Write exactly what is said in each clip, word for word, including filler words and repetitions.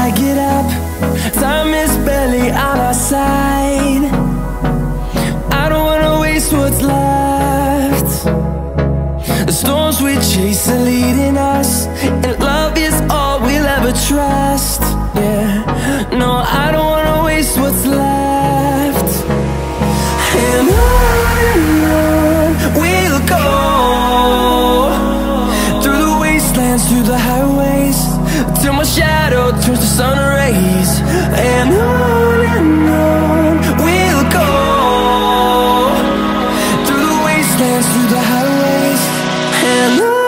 I get up, time is barely on our side. I don't wanna waste what's left. The storms we chase are leading us, and love is all we'll ever trust. Yeah, no, I don't wanna waste what's left. And on and on we'll go, through the wastelands, through the highways, till my shadow turns to sun rays. And on and on we'll go, through the wastelands, through the highways, and on.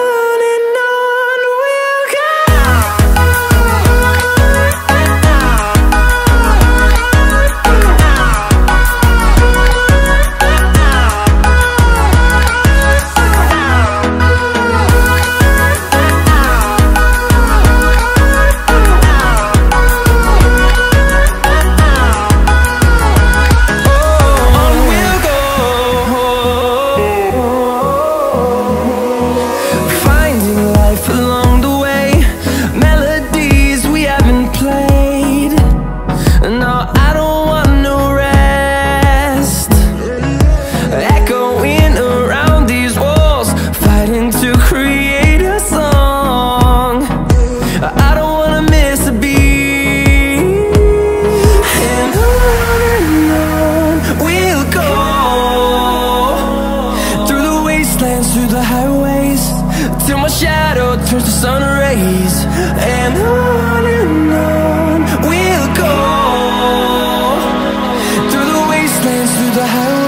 Through the highways, till my shadow turns to sun rays. And on and on we'll go, through the wastelands, through the highways.